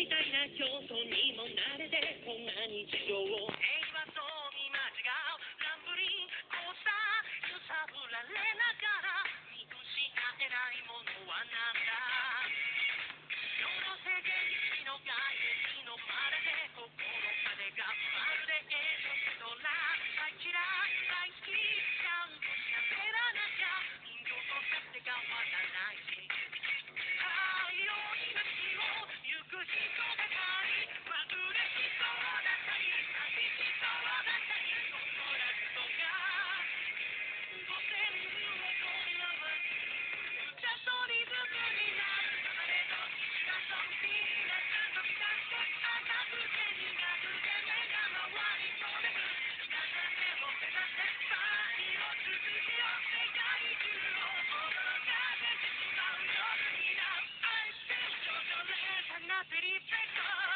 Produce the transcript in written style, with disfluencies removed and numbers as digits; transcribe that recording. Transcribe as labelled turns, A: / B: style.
A: たいな競争にも慣れてこんな日常を平和そう見間違うランブリンコースター揺さぶられながら見失えないものはなんだ世の世間にの外敵のまれで心風がまるでエゾシドラ大嫌い大好きちゃんと喋らなきゃ人形と設定がわからないし太陽に道を行く人ばかりまるで人だったり寂しそうだったりそこら人がごせんぶを超えらばじゃとリズムになる流れの岸がそんぴらずっときたして赤くて苦くて目が回りそうです流れを目指してパーティーを続けよう世界中を驚かせてしまう夜になる愛してる少女レーサーなってリスペクト